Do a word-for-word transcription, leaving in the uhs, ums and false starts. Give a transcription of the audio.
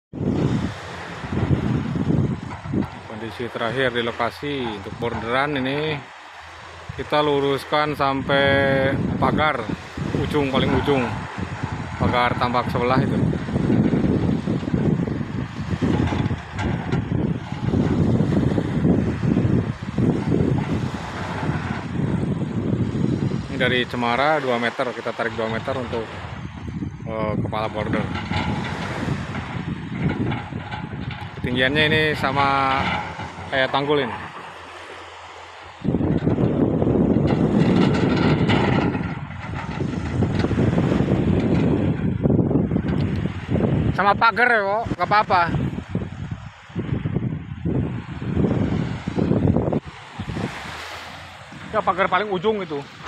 Kondisi terakhir di lokasi untuk borderan ini kita luruskan sampai pagar ujung, paling ujung pagar tambak sebelah itu. Ini dari Cemara dua meter, kita tarik dua meter untuk uh, kepala border. Ketinggiannya ini sama kayak tanggul ini. Sama pagar ya kok, nggak apa-apa. Ya pagar paling ujung itu.